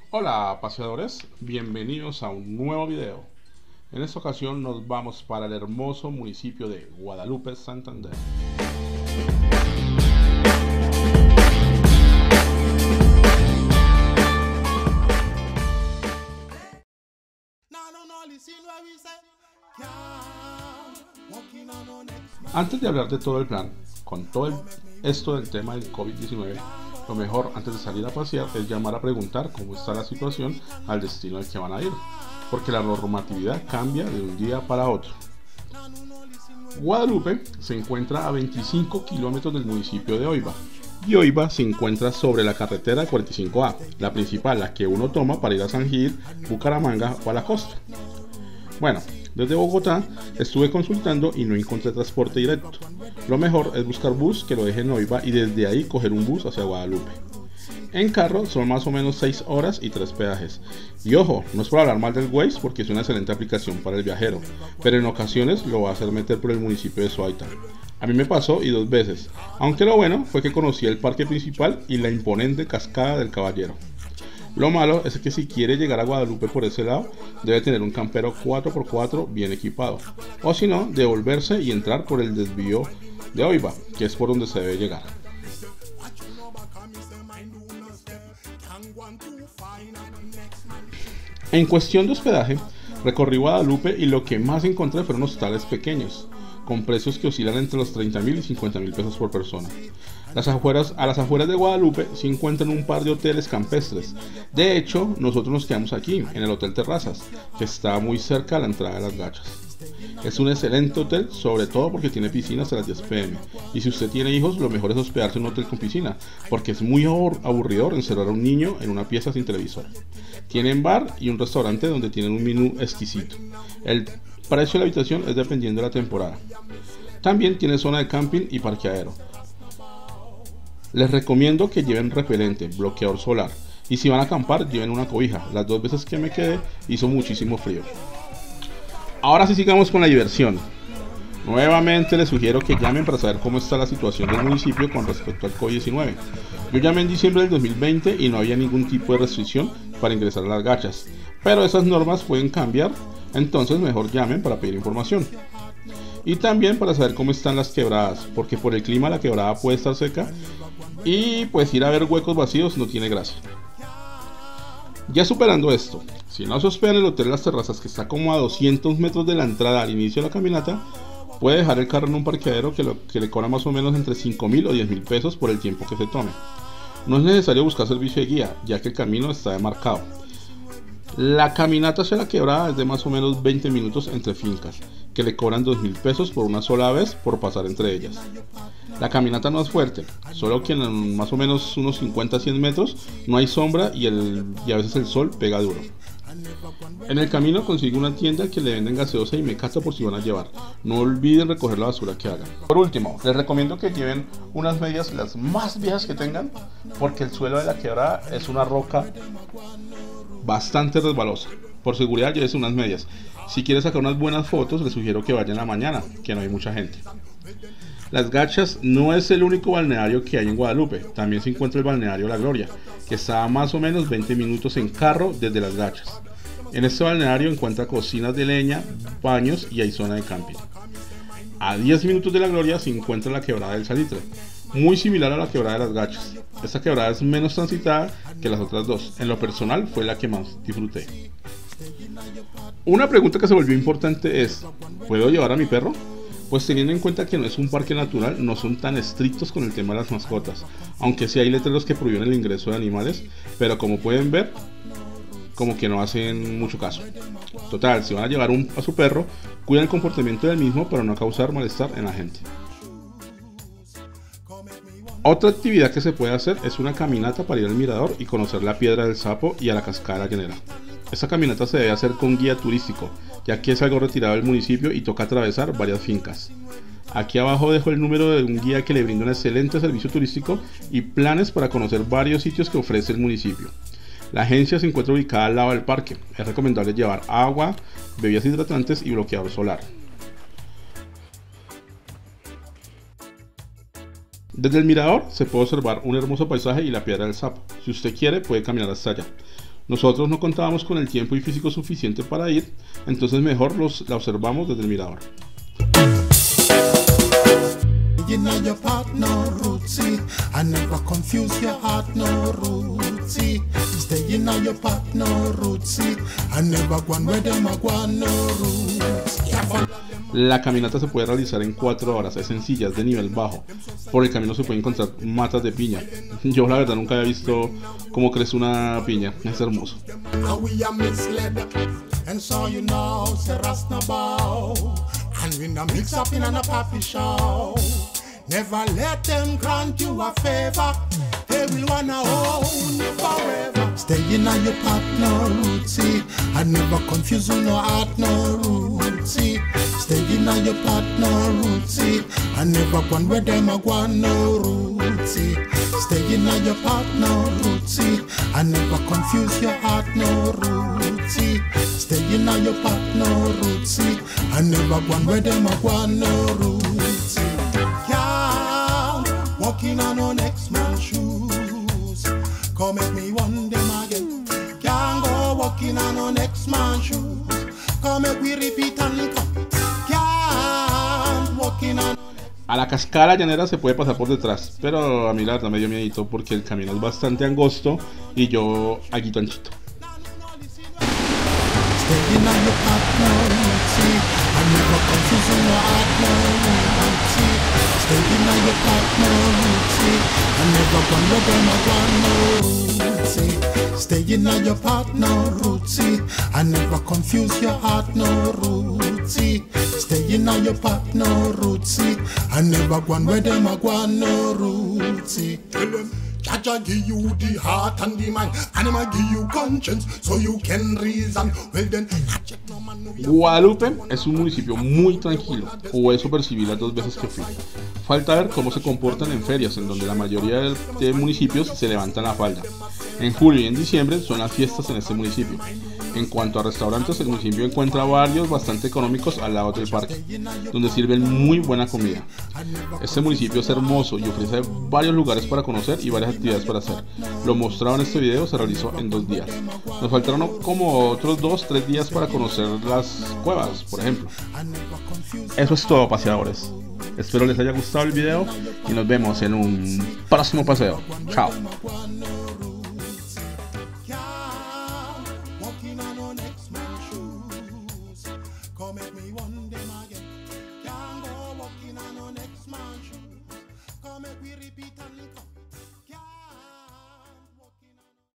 Hola paseadores, bienvenidos a un nuevo video. En esta ocasión nos vamos para el hermoso municipio de Guadalupe, Santander. Antes de hablar de todo el plan, con todo esto del tema del COVID-19, lo mejor antes de salir a pasear es llamar a preguntar cómo está la situación al destino al que van a ir, porque la normatividad cambia de un día para otro. Guadalupe se encuentra a 25 kilómetros del municipio de Oiva, y Oiva se encuentra sobre la carretera 45A, la principal, la que uno toma para ir a San Gil, Bucaramanga o a la costa. Bueno, desde Bogotá estuve consultando y no encontré transporte directo. Lo mejor es buscar bus que lo deje en Oiva y desde ahí coger un bus hacia Guadalupe. En carro son más o menos 6 horas y 3 peajes. Y ojo, no es por hablar mal del Waze porque es una excelente aplicación para el viajero, pero en ocasiones lo va a hacer meter por el municipio de Soaita. A mí me pasó y 2 veces, aunque lo bueno fue que conocí el parque principal y la imponente cascada del Caballero. Lo malo es que si quiere llegar a Guadalupe por ese lado, debe tener un campero 4x4 bien equipado, o si no, devolverse y entrar por el desvío de Oiva, que es por donde se debe llegar. En cuestión de hospedaje, recorrí Guadalupe y lo que más encontré fueron hostales pequeños, con precios que oscilan entre los 30.000 y 50.000 pesos por persona. A las afueras de Guadalupe se encuentran un par de hoteles campestres. De hecho, nosotros nos quedamos aquí, en el Hotel Terrazas, que está muy cerca a la entrada de las Gachas. Es un excelente hotel, sobre todo porque tiene piscina hasta las 10 p.m. Y si usted tiene hijos, lo mejor es hospedarse en un hotel con piscina, porque es muy aburridor encerrar a un niño en una pieza sin televisor. Tienen bar y un restaurante donde tienen un menú exquisito. El precio de la habitación es dependiendo de la temporada. También tiene zona de camping y parqueadero. Les recomiendo que lleven repelente, bloqueador solar, y si van a acampar lleven una cobija. Las 2 veces que me quedé hizo muchísimo frío. Ahora sí, sigamos con la diversión. Nuevamente les sugiero que llamen para saber cómo está la situación del municipio con respecto al COVID-19. Yo llamé en diciembre del 2020 y no había ningún tipo de restricción para ingresar a las Gachas, pero esas normas pueden cambiar, entonces mejor llamen para pedir información. Y también para saber cómo están las quebradas, porque por el clima la quebrada puede estar seca y pues ir a ver huecos vacíos no tiene gracia. Ya superando esto, si no se hospeda en el Hotel Las Terrazas, que está como a 200 metros de la entrada al inicio de la caminata, puede dejar el carro en un parqueadero que le cobra más o menos entre 5.000 o 10.000 pesos por el tiempo que se tome. No es necesario buscar servicio de guía, ya que el camino está demarcado. La caminata hacia la quebrada es de más o menos 20 minutos entre fincas, que le cobran 2.000 pesos por una sola vez por pasar entre ellas. La caminata no es fuerte, solo que en más o menos unos 50-100 metros no hay sombra y a veces el sol pega duro. En el camino consigue una tienda que le venden gaseosa y mecate por si van a llevar. No olviden recoger la basura que hagan. Por último, les recomiendo que lleven unas medias las más viejas que tengan, porque el suelo de la quebrada es una roca bastante resbalosa. Por seguridad llévese unas medias. Si quiere sacar unas buenas fotos, les sugiero que vayan en la mañana, que no hay mucha gente. Las Gachas no es el único balneario que hay en Guadalupe, también se encuentra el balneario La Gloria, que está a más o menos 20 minutos en carro desde las Gachas. En este balneario encuentra cocinas de leña, baños y hay zona de camping. A 10 minutos de La Gloria se encuentra la quebrada del Salitre, muy similar a la quebrada de las Gachas. Esta quebrada es menos transitada que las otras dos, en lo personal fue la que más disfruté. Una pregunta que se volvió importante es, ¿puedo llevar a mi perro? Pues teniendo en cuenta que no es un parque natural, no son tan estrictos con el tema de las mascotas, aunque sí hay letreros que prohíben el ingreso de animales, pero como pueden ver, como que no hacen mucho caso. Total, si van a llevar a su perro, cuiden el comportamiento del mismo para no causar malestar en la gente. Otra actividad que se puede hacer es una caminata para ir al mirador y conocer la Piedra del Sapo y a la Cascada de la Llanera. Esta caminata se debe hacer con guía turístico, ya que es algo retirado del municipio y toca atravesar varias fincas. Aquí abajo dejo el número de un guía que le brinda un excelente servicio turístico y planes para conocer varios sitios que ofrece el municipio. La agencia se encuentra ubicada al lado del parque. Es recomendable llevar agua, bebidas hidratantes y bloqueador solar. Desde el mirador se puede observar un hermoso paisaje y la Piedra del Sapo. Si usted quiere puede caminar hasta allá. Nosotros no contábamos con el tiempo y físico suficiente para ir, entonces mejor la observamos desde el mirador. You know your partner rootsy, I never confuse your heart no rootsy. Stay in your partner rootsy, I never go where them a go no roots. La caminata se puede realizar en 4 horas, es sencilla, es de nivel bajo. Por el camino se pueden encontrar matas de piña. Yo la verdad nunca había visto cómo crece una piña, es hermoso. Never let them grant you a favor. They will wanna own you forever. Stay in your partner rootsy. I never confuse you no heart no rootsy. Stay in your partner rootsy. I never gone where them a go no rootsy. Stay in your partner rootsy. I never confuse your heart no rootsy. Stay in your partner rootsy. I never gone where them a go no rootsy. Walking on no next man's shoes. Come make me want them again. Can't go walking on no next man's shoes. Come make we repeat and come. Can't walking on. A la cascada llanera se puede pasar por detrás, pero a mí la verdad me dio miedito porque el camino es bastante angosto y yo aquí anchito. Stay in your partner rootsy, I never gone where them a go no rootsy. Stay in your partner rootsy, I never confuse your heart no rootsy. Stay in your partner rootsy, I never gone where them a go no rootsy. Tell them Jaja give you the heart and the mind, and I'ma give you conscience so you can reason. Well then, Guadalupe es un municipio muy tranquilo, o eso percibí las 2 veces que fui. Falta ver cómo se comportan en ferias, en donde la mayoría de municipios se levantan la falda. En julio y en diciembre son las fiestas en este municipio. En cuanto a restaurantes, el municipio encuentra varios bastante económicos al lado del parque, donde sirven muy buena comida. Este municipio es hermoso y ofrece varios lugares para conocer y varias actividades para hacer. Lo mostrado en este video se realizó en 2 días. Nos faltaron como otros 2-3 días para conocer las cuevas, por ejemplo. Eso es todo, paseadores. Espero les haya gustado el video y nos vemos en un próximo paseo. Chao.